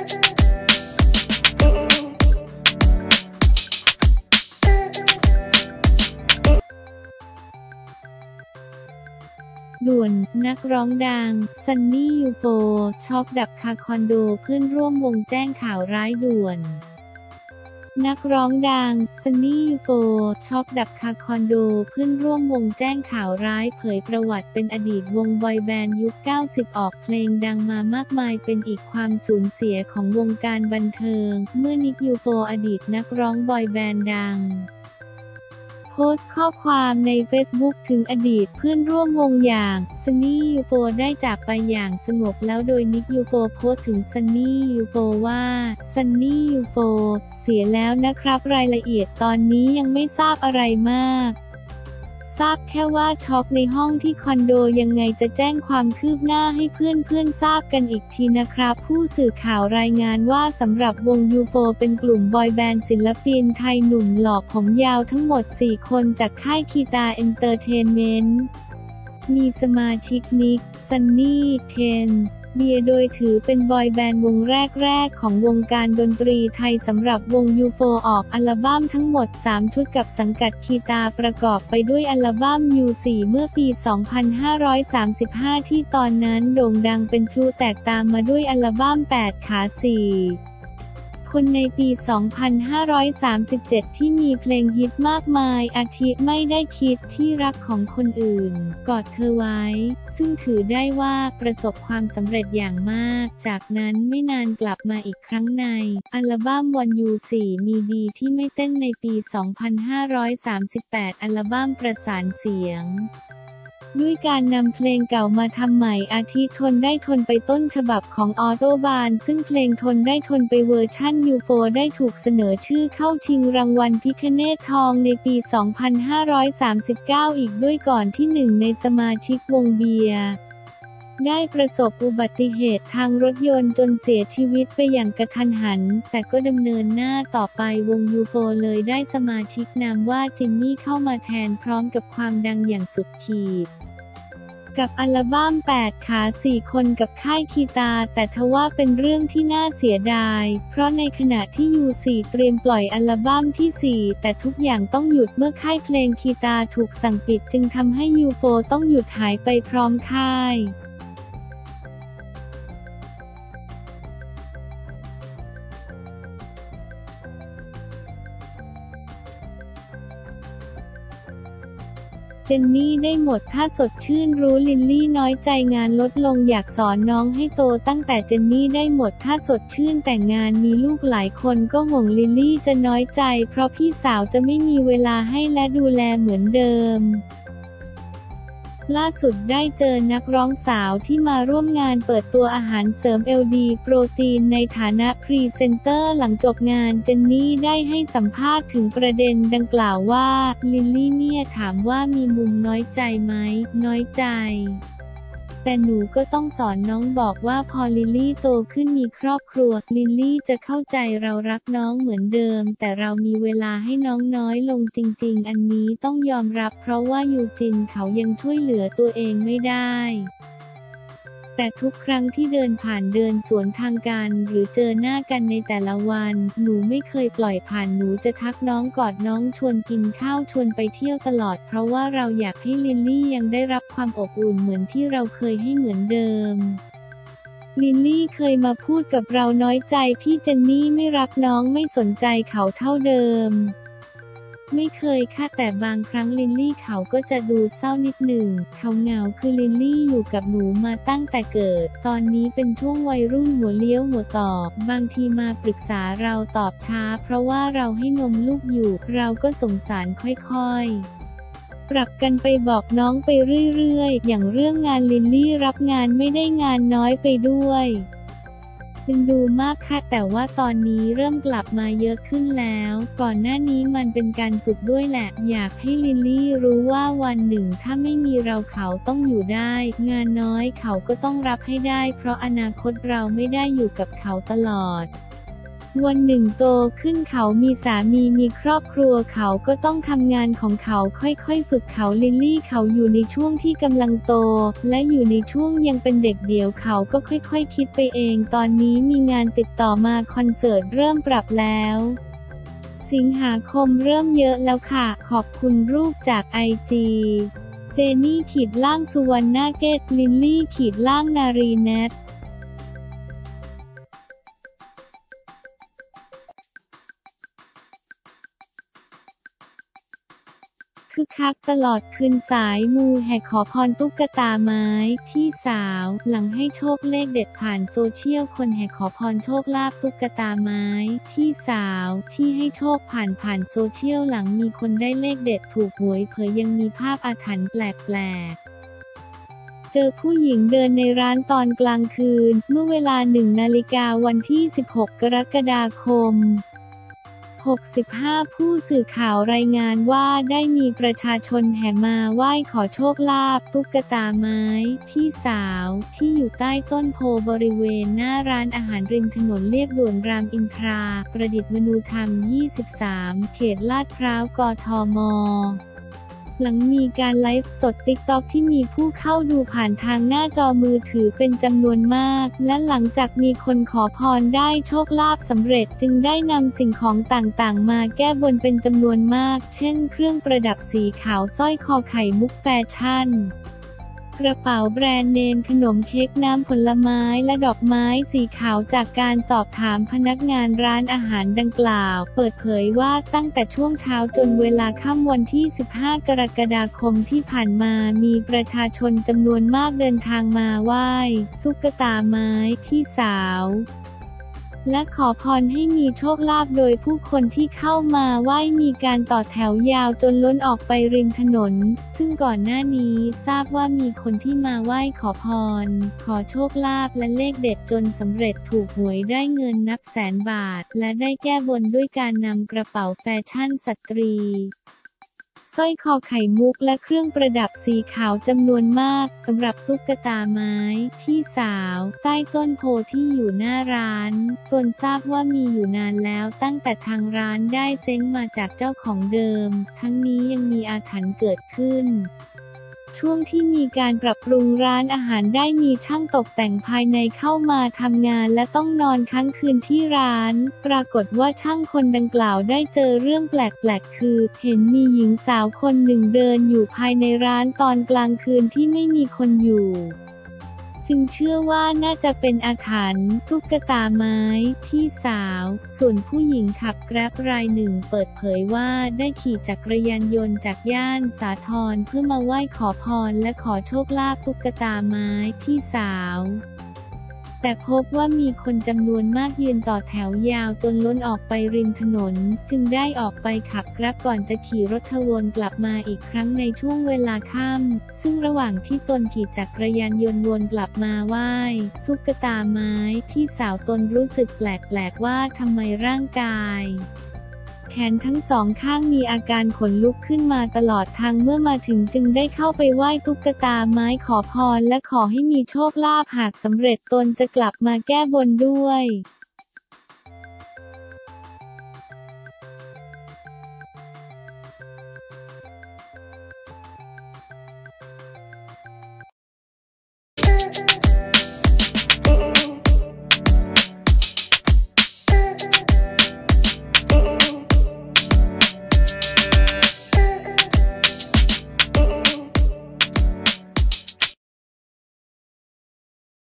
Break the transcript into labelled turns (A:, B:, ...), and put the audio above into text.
A: ด่วนนักร้องดังซันนี่ยูโฟช็อกดับคาคอนโดเพื่อนร่วมวงแจ้งข่าวร้ายด่วนนักร้องดังซันนี่ยูโฟช็อกดับคาคอนโดเพื่อนร่วมวงแจ้งข่าวร้ายเผยประวัติเป็นอดีตวงบอยแบนด์ยุค 90 ออกเพลงดังมามากมายเป็นอีกความสูญเสียของวงการบันเทิงเมื่อนิกยูโฟอดีตนักร้องบอยแบนด์ดังโพสต์ข้อความใน Facebook ถึงอดีตเพื่อนร่วมวงอย่างซันนี่ยูโฟได้จากไปอย่างสงบแล้วโดยนิกยูโฟโพสต์ถึงซันนี่ยูโฟว่าซันนี่ยูโฟเสียแล้วนะครับรายละเอียดตอนนี้ยังไม่ทราบอะไรมากทราบแค่ว่าช็อกในห้องที่คอนโดยังไงจะแจ้งความคืบหน้าให้เพื่อนๆทราบกันอีกทีนะครับผู้สื่อข่าวรายงานว่าสำหรับวงยูโฟเป็นกลุ่มบอยแบนด์ศิลปินไทยหนุ่มหล่อผมยาวทั้งหมด 4 คนจากค่ายคีตาเอนเตอร์เทนเมนต์มีสมาชิกนิกซันนี่เคนเบียร์โดยถือเป็นบอยแบนด์วงแรกๆของวงการดนตรีไทยสำหรับวงยูโฟออกอัลบั้มทั้งหมด 3 ชุดกับสังกัดคีตาประกอบไปด้วยอัลบั้ม U4 เมื่อปี 2535 ที่ตอนนั้นโด่งดังเป็นพลุแตกตามมาด้วยอัลบั้ม 8 ขา 4 คนในปี 2537 ที่มีเพลงฮิตมากมายอาทิไม่ได้คิดที่รักของคนอื่นกอดเธอไว้ซึ่งถือได้ว่าประสบความสำเร็จอย่างมากจากนั้นไม่นานกลับมาอีกครั้งในอัลบั้มวันยู4มีดีที่ไม่เต้นในปี 2538 อัลบั้มประสานเสียงด้วยการนำเพลงเก่ามาทำใหม่อาทิทนได้ทนไปต้นฉบับของออโตบานซึ่งเพลงทนได้ทนไปเวอร์ชั่นยูโฟได้ถูกเสนอชื่อเข้าชิงรางวัลพิคเนตทองในปี 2539 อีกด้วยก่อนที่หนึ่งในสมาชิกวงเบียร์ได้ประสบอุบัติเหตุทางรถยนต์จนเสียชีวิตไปอย่างกระทันหันแต่ก็ดำเนินหน้าต่อไปวงยูโฟเลยได้สมาชิกนามว่าจิมมี่เข้ามาแทนพร้อมกับความดังอย่างสุดขีดกับอัลบั้ม 8 ขา 4 คนกับค่ายคีตาแต่ทว่าเป็นเรื่องที่น่าเสียดายเพราะในขณะที่ U4 เตรียมปล่อยอัลบั้มที่ 4 แต่ทุกอย่างต้องหยุดเมื่อค่ายเพลงคีตาถูกสั่งปิดจึงทำให้ยูโฟต้องหยุดหายไปพร้อมค่ายเจนนี่ได้หมดถ้าสดชื่นรู้ลิลลี่น้อยใจงานลดลงอยากสอนน้องให้โตตั้งแต่เจนนี่ได้หมดถ้าสดชื่นแต่งงานมีลูกหลายคนก็ห่วงลิลลี่จะน้อยใจเพราะพี่สาวจะไม่มีเวลาให้และดูแลเหมือนเดิมล่าสุดได้เจอนักร้องสาวที่มาร่วมงานเปิดตัวอาหารเสริม LD โปรตีนในฐานะพรีเซนเตอร์หลังจบงานเจนนี่ได้ให้สัมภาษณ์ถึงประเด็นดังกล่าวว่าลิลลี่เนี่ยถามว่ามีมุมน้อยใจไหมน้อยใจแต่หนูก็ต้องสอนน้องบอกว่าพอลิลลี่โตขึ้นมีครอบครัวลิลลี่จะเข้าใจเรารักน้องเหมือนเดิมแต่เรามีเวลาให้น้องน้อยลงจริงๆอันนี้ต้องยอมรับเพราะว่ายูจินเขายังช่วยเหลือตัวเองไม่ได้แต่ทุกครั้งที่เดินผ่านเดินสวนทางกันหรือเจอหน้ากันในแต่ละวันหนูไม่เคยปล่อยผ่านหนูจะทักน้องกอดน้องชวนกินข้าวชวนไปเที่ยวตลอดเพราะว่าเราอยากให้ลิลลี่ยังได้รับความอบอุ่นเหมือนที่เราเคยให้เหมือนเดิมลิลลี่เคยมาพูดกับเราน้อยใจพี่เจนนี่ไม่รักน้องไม่สนใจเขาเท่าเดิมไม่เคยค่ะแต่บางครั้งลิลลี่เขาก็จะดูเศร้านิดหนึ่งเขาเหงาคือลิลลี่อยู่กับหนูมาตั้งแต่เกิดตอนนี้เป็นช่วงวัยรุ่นหัวเลี้ยวหัวต่อบางทีมาปรึกษาเราตอบช้าเพราะว่าเราให้นมลูกอยู่เราก็สงสารค่อยๆปรับกันไปบอกน้องไปเรื่อยๆอย่างเรื่องงานลิลลี่รับงานไม่ได้งานน้อยไปด้วยดูมากค่ะแต่ว่าตอนนี้เริ่มกลับมาเยอะขึ้นแล้วก่อนหน้านี้มันเป็นการฝึกด้วยแหละอยากให้ลิลลี่รู้ว่าวันหนึ่งถ้าไม่มีเราเขาต้องอยู่ได้งานน้อยเขาก็ต้องรับให้ได้เพราะอนาคตเราไม่ได้อยู่กับเขาตลอดวันหนึ่งโตขึ้นเขามีสามีมีครอบครัวเขาก็ต้องทำงานของเขาค่อยๆฝึกเขาลิลลี่เขาอยู่ในช่วงที่กำลังโตและอยู่ในช่วงยังเป็นเด็กเดี๋ยวเขาก็ค่อยๆคิดไปเองตอนนี้มีงานติดต่อมาคอนเสิร์ตเริ่มปรับแล้วสิงหาคมเริ่มเยอะแล้วค่ะขอบคุณรูปจากIGเจนี่-สุวรรณเกตลิลลี่-นารีแนทคึกคักตลอดคืนสายมูแห่ขอพรตุ๊กตาไม้พี่สาวหลังให้โชคเลขเด็ดผ่านโซเชียลคนแห่ขอพรโชคลาภตุ๊กตาไม้พี่สาวที่ให้โชคผ่านโซเชียลหลังมีคนได้เลขเด็ดถูกหวยเผยยังมีภาพอาถรรพ์แปลกเจอผู้หญิงเดินในร้านตอนกลางคืนเมื่อเวลา 1 นาฬิกาวันที่16 กรกฎาคม65ผู้สื่อข่าวรายงานว่าได้มีประชาชนแห่มาไหว้ขอโชคลาภตุ๊กตาไม้พี่สาวที่อยู่ใต้ต้นโพบริเวณหน้าร้านอาหารริมถนนเลียบด่วนรามอินทราประดิษฐ์มนูธรรม23เขตลาดพร้าวกทมหลังมีการไลฟ์สดติ๊กต็อกที่มีผู้เข้าดูผ่านทางหน้าจอมือถือเป็นจำนวนมากและหลังจากมีคนขอพรได้โชคลาภสำเร็จจึงได้นำสิ่งของต่างๆมาแก้บนเป็นจำนวนมากเช่นเครื่องประดับสีขาวสร้อยคอไข่มุกแฟชั่นกระเป๋าแบรนด์เนมขนมเค้กน้ำผลไม้และดอกไม้สีขาวจากการสอบถามพนักงานร้านอาหารดังกล่าวเปิดเผยว่าตั้งแต่ช่วงเช้าจนเวลาค่ำวันที่15 กรกฎาคมที่ผ่านมามีประชาชนจำนวนมากเดินทางมาไหว้ตุ๊กตาไม้พี่สาวและขอพรให้มีโชคลาภโดยผู้คนที่เข้ามาไหว้มีการต่อแถวยาวจนล้นออกไปริมถนนซึ่งก่อนหน้านี้ทราบว่ามีคนที่มาไหว้ขอพรขอโชคลาภและเลขเด็ดจนสำเร็จถูกหวยได้เงินนับแสนบาทและได้แก้บนด้วยการนำกระเป๋าแฟชั่นสตรีสร้อยคอไข่มุกและเครื่องประดับสีขาวจำนวนมากสำหรับตุ๊กตาไม้พี่สาวใต้ต้นโพที่อยู่หน้าร้านตนทราบว่ามีอยู่นานแล้วตั้งแต่ทางร้านได้เซ้งมาจากเจ้าของเดิมทั้งนี้ยังมีอาถรรพ์เกิดขึ้นช่วงที่มีการปรับปรุงร้านอาหารได้มีช่างตกแต่งภายในเข้ามาทำงานและต้องนอนค้างคืนที่ร้านปรากฏว่าช่างคนดังกล่าวได้เจอเรื่องแปลกๆคือเห็นมีหญิงสาวคนหนึ่งเดินอยู่ภายในร้านตอนกลางคืนที่ไม่มีคนอยู่จึงเชื่อว่าน่าจะเป็นอาถรรพ์ตุ๊กตาไม้พี่สาวส่วนผู้หญิงขับแกร็บรายหนึ่งเปิดเผยว่าได้ขี่จักรยานยนต์จากย่านสาทรเพื่อมาไหว้ขอพรและขอโชคลาภตุ๊กตาไม้พี่สาวแต่พบว่ามีคนจำนวนมากยืนต่อแถวยาวจนล้นออกไปริมถนนจึงได้ออกไปขับแกร็บก่อนจะขี่รถวนกลับมาอีกครั้งในช่วงเวลาค่ำซึ่งระหว่างที่ตนขี่จักรยานยนต์วนกลับมาไหว้ตุ๊กตาไม้พี่สาวตนรู้สึกแปลกๆว่าทำไมร่างกายแขนทั้งสองข้างมีอาการขนลุกขึ้นมาตลอดทางเมื่อมาถึงจึงได้เข้าไปไหว้ตุ๊กตาไม้ขอพรและขอให้มีโชคลาภหากสำเร็จตนจะกลับมาแก้บนด้วย